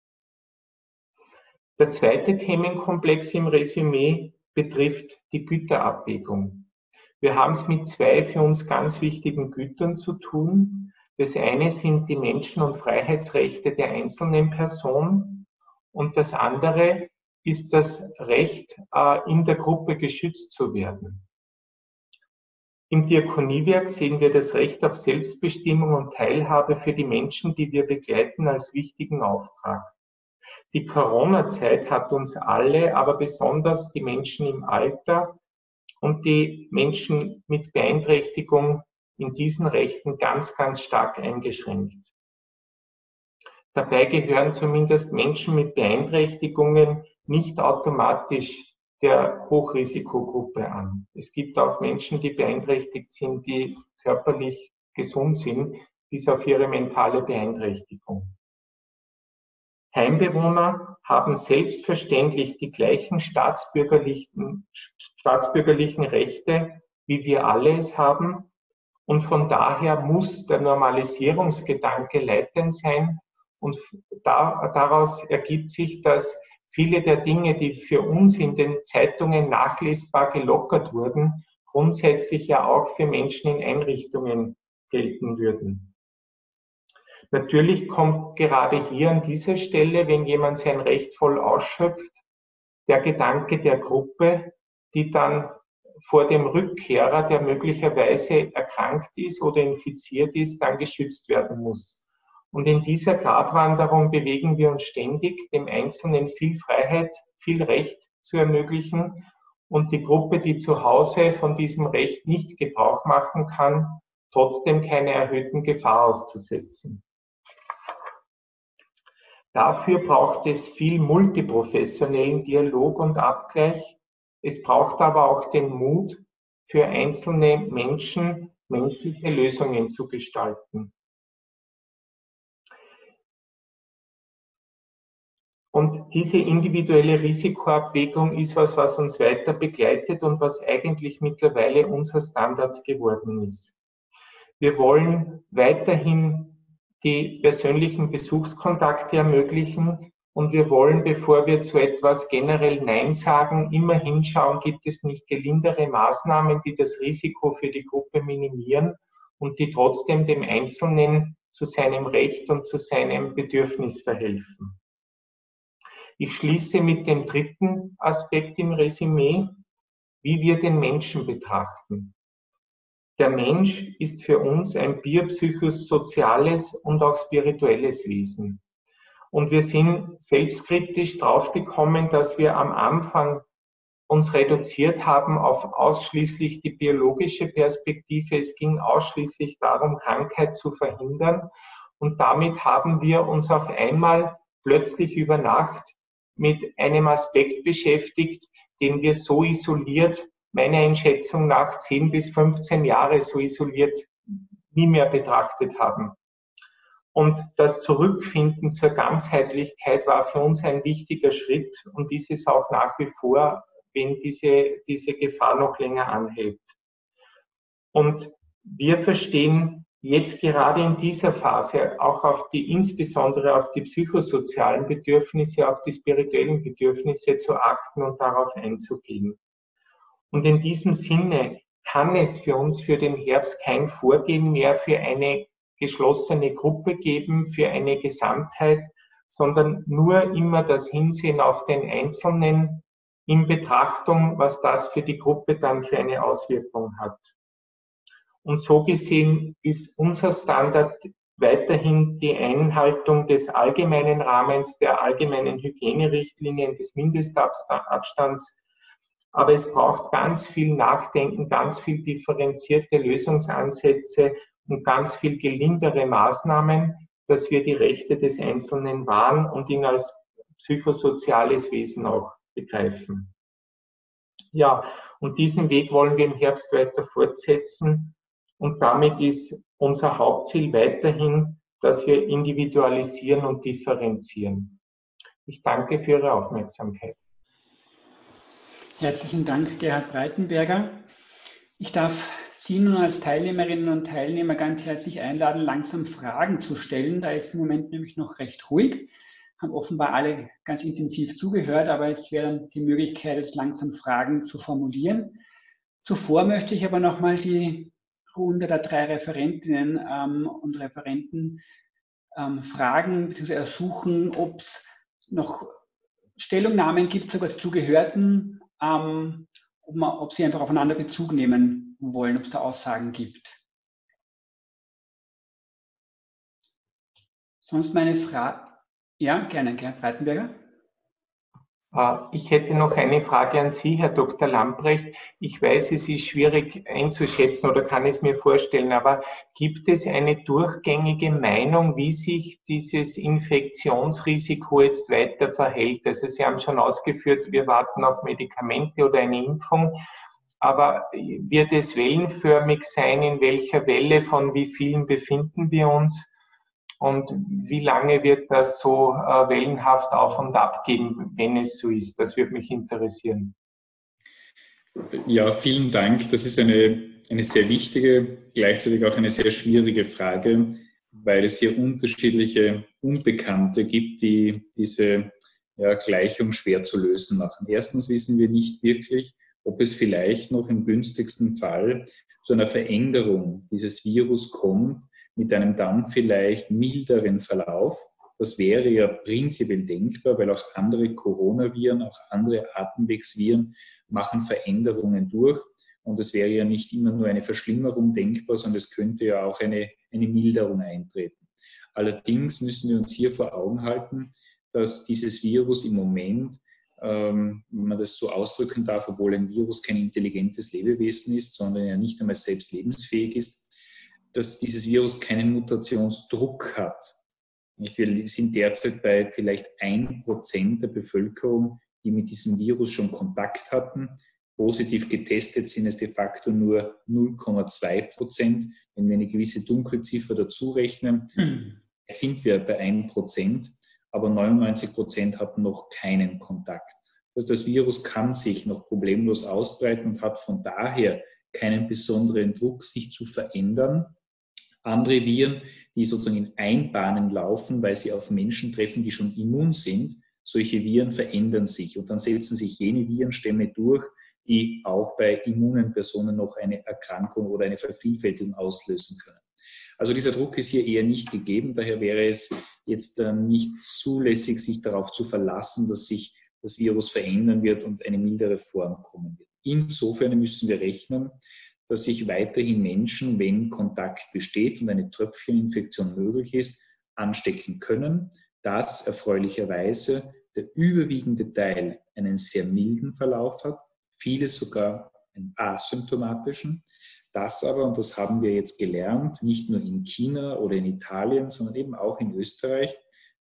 Der zweite Themenkomplex im Resümee betrifft die Güterabwägung. Wir haben es mit zwei für uns ganz wichtigen Gütern zu tun. Das eine sind die Menschen- und Freiheitsrechte der einzelnen Person und das andere ist das Recht, in der Gruppe geschützt zu werden. Im Diakoniewerk sehen wir das Recht auf Selbstbestimmung und Teilhabe für die Menschen, die wir begleiten, als wichtigen Auftrag. Die Corona-Zeit hat uns alle, aber besonders die Menschen im Alter und die Menschen mit Beeinträchtigung in diesen Rechten ganz, ganz stark eingeschränkt. Dabei gehören zumindest Menschen mit Beeinträchtigungen nicht automatisch der Hochrisikogruppe an. Es gibt auch Menschen, die beeinträchtigt sind, die körperlich gesund sind, bis auf ihre mentale Beeinträchtigung. Heimbewohner haben selbstverständlich die gleichen staatsbürgerlichen Rechte, wie wir alle es haben. Und von daher muss der Normalisierungsgedanke leitend sein. Und daraus ergibt sich, dass viele der Dinge, die für uns in den Zeitungen nachlesbar gelockert wurden, grundsätzlich ja auch für Menschen in Einrichtungen gelten würden. Natürlich kommt gerade hier an dieser Stelle, wenn jemand sein Recht voll ausschöpft, der Gedanke der Gruppe, die dann vor dem Rückkehrer, der möglicherweise erkrankt ist oder infiziert ist, dann geschützt werden muss. Und in dieser Gratwanderung bewegen wir uns ständig, dem Einzelnen viel Freiheit, viel Recht zu ermöglichen und die Gruppe, die zu Hause von diesem Recht nicht Gebrauch machen kann, trotzdem keine erhöhten Gefahr auszusetzen. Dafür braucht es viel multiprofessionellen Dialog und Abgleich. Es braucht aber auch den Mut, für einzelne Menschen menschliche Lösungen zu gestalten. Und diese individuelle Risikoabwägung ist was uns weiter begleitet und was eigentlich mittlerweile unser Standard geworden ist. Wir wollen weiterhin die persönlichen Besuchskontakte ermöglichen und wir wollen, bevor wir zu etwas generell Nein sagen, immer hinschauen, gibt es nicht gelindere Maßnahmen, die das Risiko für die Gruppe minimieren und die trotzdem dem Einzelnen zu seinem Recht und zu seinem Bedürfnis verhelfen. Ich schließe mit dem dritten Aspekt im Resümee, wie wir den Menschen betrachten. der Mensch ist für uns ein biopsychosoziales und auch spirituelles Wesen. Und wir sind selbstkritisch draufgekommen, dass wir am Anfang uns reduziert haben auf ausschließlich die biologische Perspektive. Es ging ausschließlich darum, Krankheit zu verhindern. Und damit haben wir uns auf einmal plötzlich über Nacht mit einem Aspekt beschäftigt, den wir so isoliert, meiner Einschätzung nach 10 bis 15 Jahre so isoliert nie mehr betrachtet haben. Und das Zurückfinden zur Ganzheitlichkeit war für uns ein wichtiger Schritt und ist es auch nach wie vor, wenn diese Gefahr noch länger anhält. Und wir verstehen jetzt gerade in dieser Phase auch insbesondere auf die psychosozialen Bedürfnisse, auf die spirituellen Bedürfnisse zu achten und darauf einzugehen. Und in diesem Sinne kann es für uns für den Herbst kein Vorgehen mehr für eine geschlossene Gruppe geben, für eine Gesamtheit, sondern nur immer das Hinsehen auf den Einzelnen in Betrachtung, was das für die Gruppe dann für eine Auswirkung hat. Und so gesehen ist unser Standard weiterhin die Einhaltung des allgemeinen Rahmens, der allgemeinen Hygienerichtlinien, des Mindestabstands. Aber es braucht ganz viel Nachdenken, ganz viel differenzierte Lösungsansätze und ganz viel gelindere Maßnahmen, dass wir die Rechte des Einzelnen wahren und ihn als psychosoziales Wesen auch begreifen. Ja, und diesen Weg wollen wir im Herbst weiter fortsetzen. Und damit ist unser Hauptziel weiterhin, dass wir individualisieren und differenzieren. Ich danke für Ihre Aufmerksamkeit. Herzlichen Dank, Gerhard Breitenberger. Ich darf Sie nun als Teilnehmerinnen und Teilnehmer ganz herzlich einladen, langsam Fragen zu stellen. Da ist im Moment nämlich noch recht ruhig, haben offenbar alle ganz intensiv zugehört, aber es wäre dann die Möglichkeit, jetzt langsam Fragen zu formulieren. Zuvor möchte ich aber nochmal die Runde der 3 Referentinnen und Referenten fragen bzw. ersuchen, ob es noch Stellungnahmen gibt, sogar Zugehörten, ob sie einfach aufeinander Bezug nehmen wollen, ob es da Aussagen gibt. Sonst meine Frage. Ja, gerne, Gerhard Breitenberger. Ich hätte noch eine Frage an Sie, Herr Dr. Lamprecht. Ich weiß, es ist schwierig einzuschätzen oder kann es mir vorstellen, aber gibt es eine durchgängige Meinung, wie sich dieses Infektionsrisiko jetzt weiter verhält? Also Sie haben schon ausgeführt, wir warten auf Medikamente oder eine Impfung, aber wird es wellenförmig sein? In welcher Welle von wie vielen befinden wir uns? Und wie lange wird das so wellenhaft auf und ab gehen, wenn es so ist? Das würde mich interessieren. Ja, vielen Dank. Das ist eine sehr wichtige, gleichzeitig auch eine sehr schwierige Frage, weil es hier unterschiedliche Unbekannte gibt, die diese Gleichung schwer zu lösen machen. Erstens wissen wir nicht wirklich, ob es vielleicht noch im günstigsten Fall zu einer Veränderung dieses Virus kommt, mit einem dann vielleicht milderen Verlauf. Das wäre ja prinzipiell denkbar, weil auch andere Coronaviren, auch andere Atemwegsviren machen Veränderungen durch. Und es wäre ja nicht immer nur eine Verschlimmerung denkbar, sondern es könnte ja auch eine Milderung eintreten. Allerdings müssen wir uns hier vor Augen halten, dass dieses Virus im Moment, wenn man das so ausdrücken darf, obwohl ein Virus kein intelligentes Lebewesen ist, sondern ja nicht einmal selbst lebensfähig ist, dass dieses Virus keinen Mutationsdruck hat. Wir sind derzeit bei vielleicht 1% der Bevölkerung, die mit diesem Virus schon Kontakt hatten. Positiv getestet sind es de facto nur 0,2%. Wenn wir eine gewisse Dunkelziffer dazu rechnen, sind wir bei 1%, aber 99% hatten noch keinen Kontakt. Das Virus kann sich noch problemlos ausbreiten und hat von daher keinen besonderen Druck, sich zu verändern. Andere Viren, die sozusagen in Einbahnen laufen, weil sie auf Menschen treffen, die schon immun sind, solche Viren verändern sich und dann setzen sich jene Virenstämme durch, die auch bei immunen Personen noch eine Erkrankung oder eine Vervielfältigung auslösen können. Also dieser Druck ist hier eher nicht gegeben, daher wäre es jetzt nicht zulässig, sich darauf zu verlassen, dass sich das Virus verändern wird und eine mildere Form kommen wird. Insofern müssen wir rechnen, dass sich weiterhin Menschen, wenn Kontakt besteht und eine Tröpfcheninfektion möglich ist, anstecken können, dass erfreulicherweise der überwiegende Teil einen sehr milden Verlauf hat, viele sogar einen asymptomatischen. Das aber, und das haben wir jetzt gelernt, nicht nur in China oder in Italien, sondern eben auch in Österreich,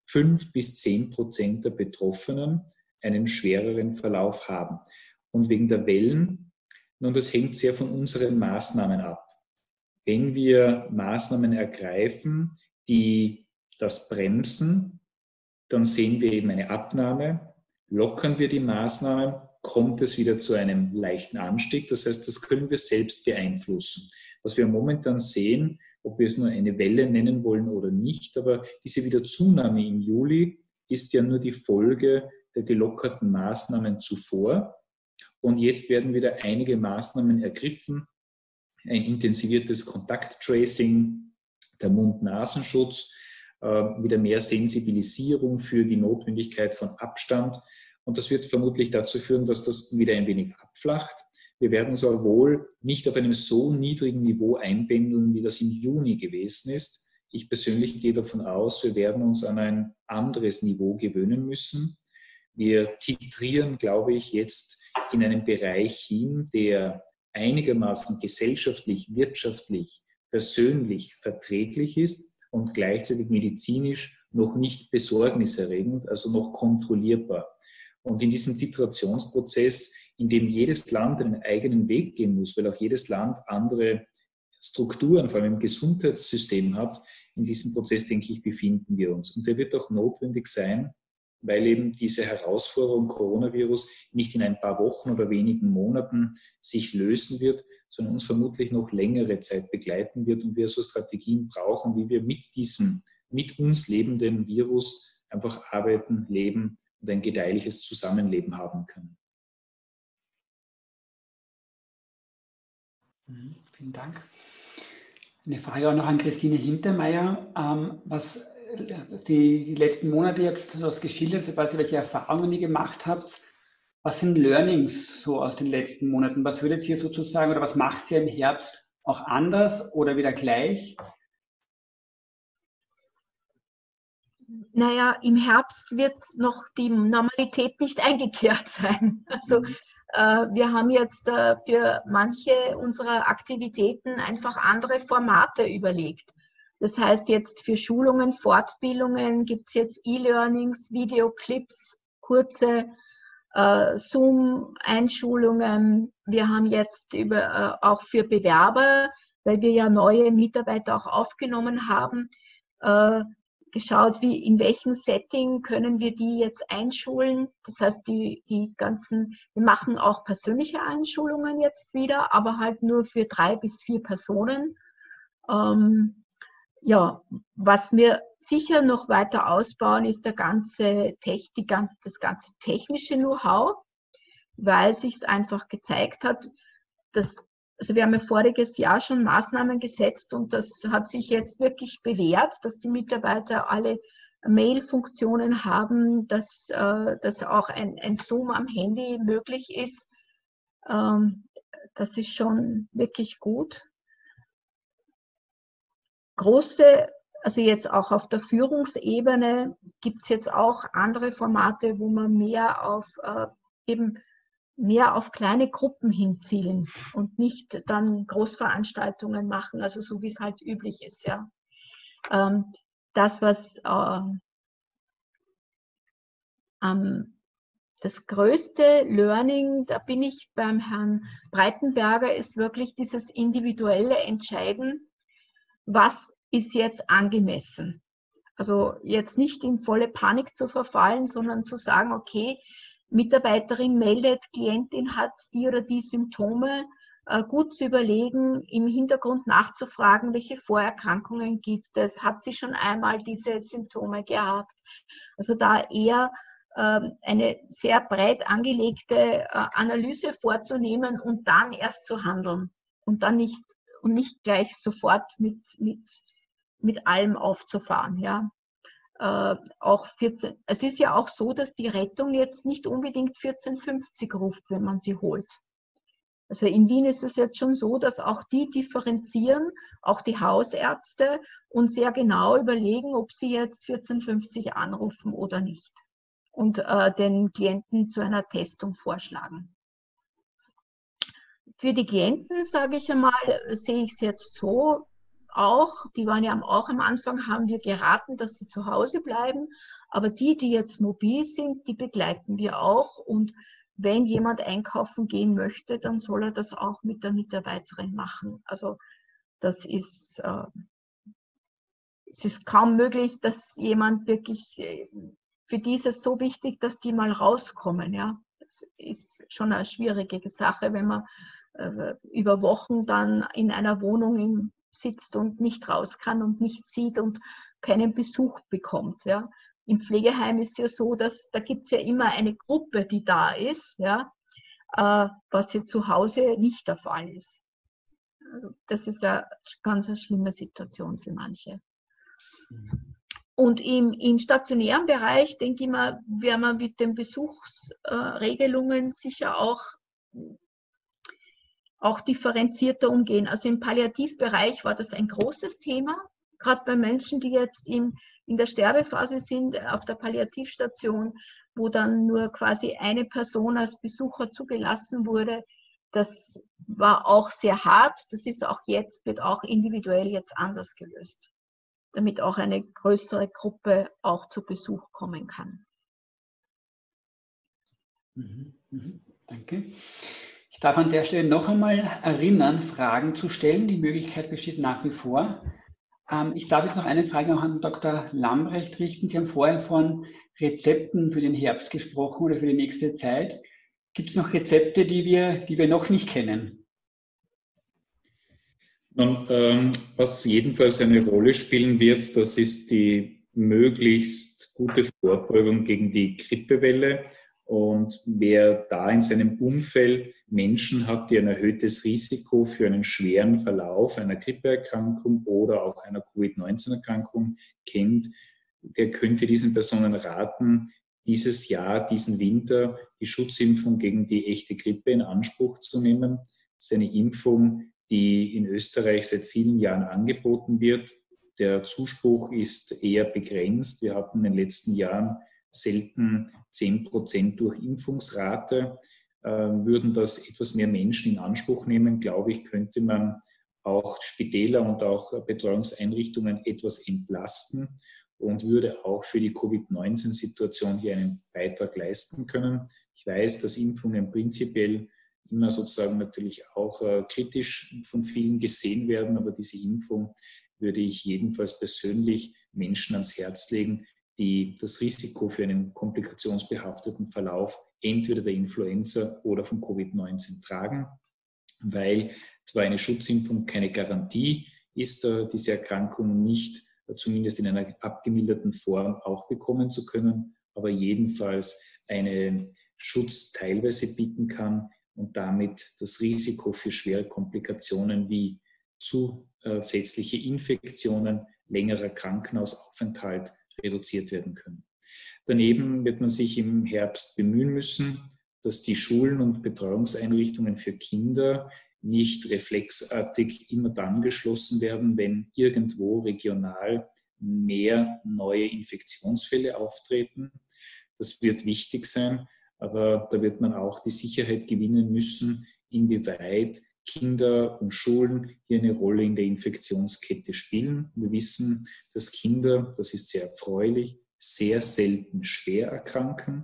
5-10% der Betroffenen einen schwereren Verlauf haben. Und wegen der Wellen, nun, das hängt sehr von unseren Maßnahmen ab. Wenn wir Maßnahmen ergreifen, die das bremsen, dann sehen wir eben eine Abnahme. Lockern wir die Maßnahmen, kommt es wieder zu einem leichten Anstieg. Das heißt, das können wir selbst beeinflussen. Was wir momentan sehen, ob wir es nur eine Welle nennen wollen oder nicht, aber diese Wiederzunahme im Juli ist ja nur die Folge der gelockerten Maßnahmen zuvor. Und jetzt werden wieder einige Maßnahmen ergriffen. Ein intensiviertes Kontakttracing, der Mund-Nasenschutz, wieder mehr Sensibilisierung für die Notwendigkeit von Abstand. Und das wird vermutlich dazu führen, dass das wieder ein wenig abflacht. Wir werden uns aber wohl nicht auf einem so niedrigen Niveau einpendeln, wie das im Juni gewesen ist. Ich persönlich gehe davon aus, wir werden uns an ein anderes Niveau gewöhnen müssen. Wir titrieren, glaube ich, jetzt in einen Bereich hin, der einigermaßen gesellschaftlich, wirtschaftlich, persönlich verträglich ist und gleichzeitig medizinisch noch nicht besorgniserregend, also noch kontrollierbar. Und in diesem Titrationsprozess, in dem jedes Land einen eigenen Weg gehen muss, weil auch jedes Land andere Strukturen, vor allem im Gesundheitssystem hat, in diesem Prozess, denke ich, befinden wir uns. Und der wird auch notwendig sein, weil eben diese Herausforderung Coronavirus nicht in ein paar Wochen oder wenigen Monaten sich lösen wird, sondern uns vermutlich noch längere Zeit begleiten wird und wir so Strategien brauchen, wie wir mit diesem, mit uns lebenden Virus einfach arbeiten, leben und ein gedeihliches Zusammenleben haben können. Vielen Dank. Eine Frage auch noch an Christine Hintermeier. Was die letzten Monate jetzt geschildert, ich weiß nicht, welche Erfahrungen ihr gemacht habt. Was sind Learnings so aus den letzten Monaten? Was würdet ihr sozusagen oder was macht ihr im Herbst auch anders oder wieder gleich? Naja, im Herbst wird noch die Normalität nicht eingekehrt sein. Also wir haben jetzt für manche unserer Aktivitäten einfach andere Formate überlegt. Das heißt, jetzt für Schulungen, Fortbildungen gibt es jetzt E-Learnings, Videoclips, kurze Zoom-Einschulungen. Wir haben jetzt auch für Bewerber, weil wir ja neue Mitarbeiter auch aufgenommen haben, geschaut, in welchem Setting können wir die jetzt einschulen. Das heißt, wir machen auch persönliche Einschulungen jetzt wieder, aber halt nur für 3 bis 4 Personen. Ja, was wir sicher noch weiter ausbauen, ist das ganze technische Know-how, weil sich es einfach gezeigt hat, also wir haben ja voriges Jahr schon Maßnahmen gesetzt und das hat sich jetzt wirklich bewährt, dass die Mitarbeiter alle Mail-Funktionen haben, dass auch ein Zoom am Handy möglich ist. Das ist schon wirklich gut. Also jetzt auch auf der Führungsebene gibt es jetzt auch andere Formate, wo man mehr auf kleine Gruppen hinzielen und nicht dann Großveranstaltungen machen, also so wie es halt üblich ist. Ja. Das größte Learning, da bin ich beim Herrn Breitenberger, ist wirklich dieses individuelle Entscheiden, was ist jetzt angemessen. Also jetzt nicht in volle Panik zu verfallen, sondern zu sagen, okay, Mitarbeiterin meldet, Klientin hat die oder die Symptome, gut zu überlegen, im Hintergrund nachzufragen, welche Vorerkrankungen gibt es, hat sie schon einmal diese Symptome gehabt. Also da eher eine sehr breit angelegte Analyse vorzunehmen und dann erst zu handeln und dann nicht gleich sofort mit allem aufzufahren. Ja. Es ist ja auch so, dass die Rettung jetzt nicht unbedingt 1450 ruft, wenn man sie holt. Also in Wien ist es jetzt schon so, dass auch die differenzieren, auch die Hausärzte, und sehr genau überlegen, ob sie jetzt 1450 anrufen oder nicht und den Klienten zu einer Testung vorschlagen. Für die Klienten, sage ich einmal, sehe ich es jetzt so auch, die waren ja auch am Anfang, haben wir geraten, dass sie zu Hause bleiben, aber die jetzt mobil sind, die begleiten wir auch, und wenn jemand einkaufen gehen möchte, dann soll er das auch mit der Mitarbeiterin machen. Also das ist, es ist kaum möglich, dass jemand wirklich, für die ist es so wichtig, dass die mal rauskommen. Ja? Das ist schon eine schwierige Sache, wenn man über Wochen dann in einer Wohnung sitzt und nicht raus kann und nichts sieht und keinen Besuch bekommt. Ja? Im Pflegeheim ist es ja so, dass da gibt es ja immer eine Gruppe, die da ist, ja? Was hier zu Hause nicht der Fall ist. Also das ist eine ganz schlimme Situation für manche. Und im stationären Bereich, denke ich mal, werden wir mit den Besuchsregelungen sicher auch differenzierter umgehen. Also im Palliativbereich war das ein großes Thema, gerade bei Menschen, die jetzt in der Sterbephase sind, auf der Palliativstation, wo dann nur quasi eine Person als Besucher zugelassen wurde. Das war auch sehr hart. Das ist auch jetzt, wird auch individuell jetzt anders gelöst, damit auch eine größere Gruppe auch zu Besuch kommen kann. Danke. Ich darf an der Stelle noch einmal erinnern, Fragen zu stellen. Die Möglichkeit besteht nach wie vor. Ich darf jetzt noch eine Frage auch an Dr. Lambrecht richten. Sie haben vorhin von Rezepten für den Herbst gesprochen oder für die nächste Zeit. Gibt es noch Rezepte, die wir noch nicht kennen? Nun, was jedenfalls eine Rolle spielen wird, das ist die möglichst gute Vorbeugung gegen die Grippewelle. Und wer da in seinem Umfeld Menschen hat, die ein erhöhtes Risiko für einen schweren Verlauf einer Grippeerkrankung oder auch einer Covid-19-Erkrankung kennt, der könnte diesen Personen raten, dieses Jahr, diesen Winter, die Schutzimpfung gegen die echte Grippe in Anspruch zu nehmen. Das ist eine Impfung, die in Österreich seit vielen Jahren angeboten wird. Der Zuspruch ist eher begrenzt. Wir hatten in den letzten Jahren selten 10% Durchimpfungsrate. Würden das etwas mehr Menschen in Anspruch nehmen, glaube ich, könnte man auch Spitäler und auch Betreuungseinrichtungen etwas entlasten und würde auch für die Covid-19-Situation hier einen Beitrag leisten können. Ich weiß, dass Impfungen prinzipiell immer sozusagen natürlich auch kritisch von vielen gesehen werden, aber diese Impfung würde ich jedenfalls persönlich Menschen ans Herz legen, die das Risiko für einen komplikationsbehafteten Verlauf entweder der Influenza oder von Covid-19 tragen, weil zwar eine Schutzimpfung keine Garantie ist, diese Erkrankung nicht, zumindest in einer abgemilderten Form, auch bekommen zu können, aber jedenfalls einen Schutz teilweise bieten kann und damit das Risiko für schwere Komplikationen wie zusätzliche Infektionen, längerer Krankenhausaufenthalt reduziert werden können. Daneben wird man sich im Herbst bemühen müssen, dass die Schulen und Betreuungseinrichtungen für Kinder nicht reflexartig immer dann geschlossen werden, wenn irgendwo regional mehr neue Infektionsfälle auftreten. Das wird wichtig sein, aber da wird man auch die Sicherheit gewinnen müssen, inwieweit Kinder und Schulen hier eine Rolle in der Infektionskette spielen. Wir wissen, dass Kinder, das ist sehr erfreulich, sehr selten schwer erkranken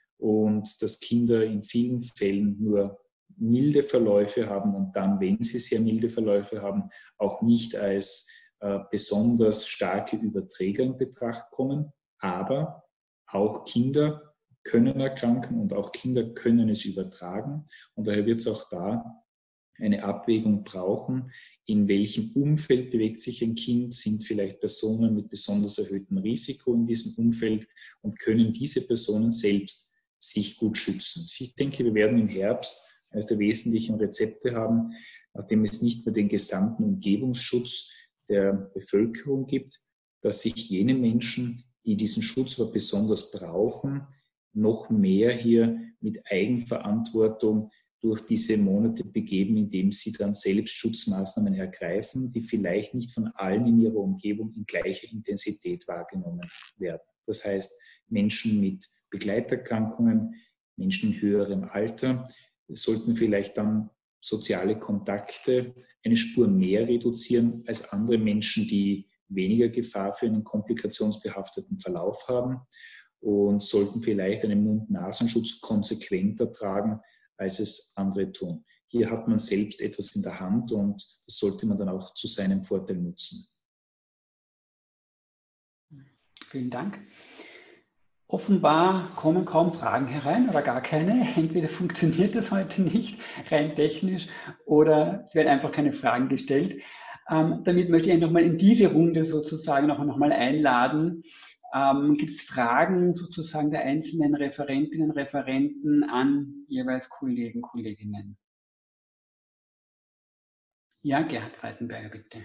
und dass Kinder in vielen Fällen nur milde Verläufe haben und dann, wenn sie sehr milde Verläufe haben, auch nicht als besonders starke Überträger in Betracht kommen. Aber auch Kinder können erkranken und auch Kinder können es übertragen. Und daher wird es auch da eine Abwägung brauchen, in welchem Umfeld bewegt sich ein Kind, sind vielleicht Personen mit besonders erhöhtem Risiko in diesem Umfeld und können diese Personen selbst sich gut schützen. Ich denke, wir werden im Herbst eines der wesentlichen Rezepte haben, nachdem es nicht mehr den gesamten Umgebungsschutz der Bevölkerung gibt, dass sich jene Menschen, die diesen Schutz aber besonders brauchen, noch mehr hier mit Eigenverantwortung durch diese Monate begeben, indem sie dann selbst Schutzmaßnahmen ergreifen, die vielleicht nicht von allen in ihrer Umgebung in gleicher Intensität wahrgenommen werden. Das heißt, Menschen mit Begleiterkrankungen, Menschen in höherem Alter sollten vielleicht dann soziale Kontakte eine Spur mehr reduzieren als andere Menschen, die weniger Gefahr für einen komplikationsbehafteten Verlauf haben und sollten vielleicht einen Mund-Nasenschutz konsequenter tragen, als es andere tun. Hier hat man selbst etwas in der Hand und das sollte man dann auch zu seinem Vorteil nutzen. Vielen Dank. Offenbar kommen kaum Fragen herein oder gar keine. Entweder funktioniert das heute nicht, rein technisch, oder es werden einfach keine Fragen gestellt. Damit möchte ich nochmal in diese Runde sozusagen noch mal einladen. Gibt es Fragen sozusagen der einzelnen Referentinnen und Referenten an jeweils Kollegen, Kolleginnen? Ja, Gerhard Breitenberger, bitte.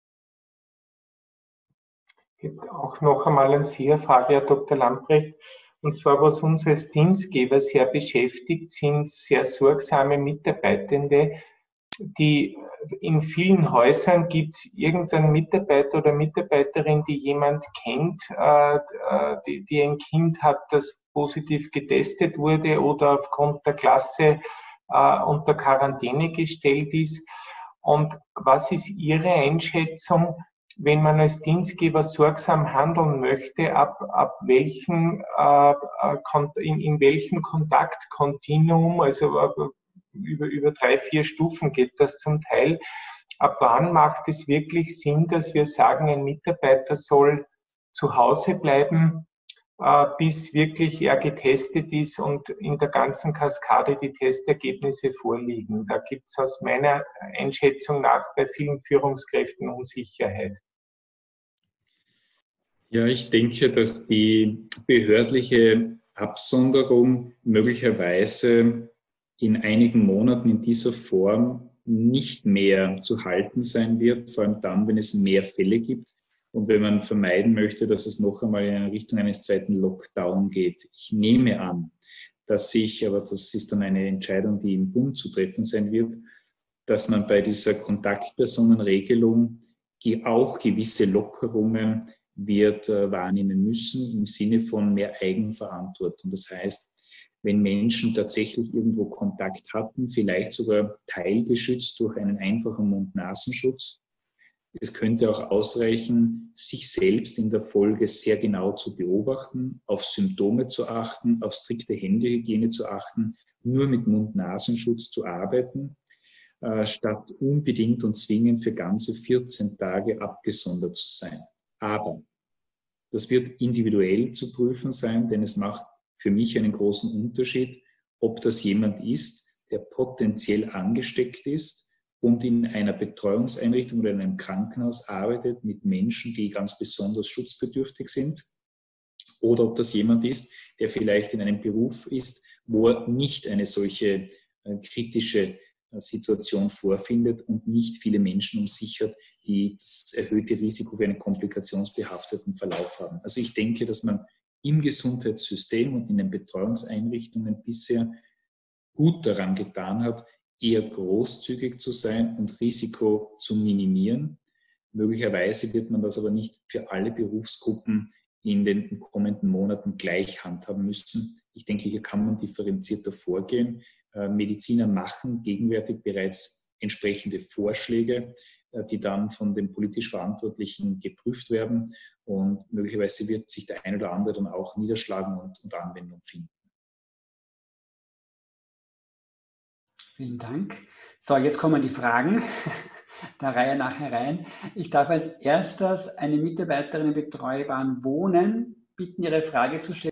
Es gibt auch noch einmal eine sehr Frage, Herr Dr. Lamprecht. Und zwar, was uns als Dienstgeber sehr beschäftigt, sind sehr sorgsame Mitarbeitende, die in vielen Häusern gibt es irgendeinen Mitarbeiter oder Mitarbeiterin, die jemand kennt, die ein Kind hat, das positiv getestet wurde oder aufgrund der Klasse unter Quarantäne gestellt ist. Und was ist Ihre Einschätzung, wenn man als Dienstgeber sorgsam handeln möchte, in welchem Kontaktkontinuum, also über 3, 4 Stufen geht das zum Teil. Ab wann macht es wirklich Sinn, dass wir sagen, ein Mitarbeiter soll zu Hause bleiben, bis wirklich er getestet ist und in der ganzen Kaskade die Testergebnisse vorliegen? Da gibt es aus meiner Einschätzung nach bei vielen Führungskräften Unsicherheit. Ja, ich denke, dass die behördliche Absonderung möglicherweise in einigen Monaten in dieser Form nicht mehr zu halten sein wird, vor allem dann, wenn es mehr Fälle gibt und wenn man vermeiden möchte, dass es noch einmal in Richtung eines zweiten Lockdown geht. Ich nehme an, dass sich, aber das ist dann eine Entscheidung, die im Bund zu treffen sein wird, dass man bei dieser Kontaktpersonenregelung auch gewisse Lockerungen wird wahrnehmen müssen im Sinne von mehr Eigenverantwortung. Das heißt, wenn Menschen tatsächlich irgendwo Kontakt hatten, vielleicht sogar teilgeschützt durch einen einfachen Mund-Nasenschutz. Es könnte auch ausreichen, sich selbst in der Folge sehr genau zu beobachten, auf Symptome zu achten, auf strikte Händehygiene zu achten, nur mit Mund-Nasenschutz zu arbeiten, statt unbedingt und zwingend für ganze 14 Tage abgesondert zu sein. Aber das wird individuell zu prüfen sein, denn es macht für mich einen großen Unterschied, ob das jemand ist, der potenziell angesteckt ist und in einer Betreuungseinrichtung oder in einem Krankenhaus arbeitet mit Menschen, die ganz besonders schutzbedürftig sind, oder ob das jemand ist, der vielleicht in einem Beruf ist, wo er nicht eine solche kritische Situation vorfindet und nicht viele Menschen um sich hat, die das erhöhte Risiko für einen komplikationsbehafteten Verlauf haben. Also ich denke, dass man im Gesundheitssystem und in den Betreuungseinrichtungen bisher gut daran getan hat, eher großzügig zu sein und Risiko zu minimieren. Möglicherweise wird man das aber nicht für alle Berufsgruppen in den kommenden Monaten gleich handhaben müssen. Ich denke, hier kann man differenzierter vorgehen. Mediziner machen gegenwärtig bereits entsprechende Vorschläge, die dann von den politisch Verantwortlichen geprüft werden. Und möglicherweise wird sich der ein oder andere dann auch niederschlagen und Anwendung finden. Vielen Dank. So, jetzt kommen die Fragen der Reihe nach herein. Ich darf als erstes eine Mitarbeiterin im betreubaren Wohnen bitten, ihre Frage zu stellen.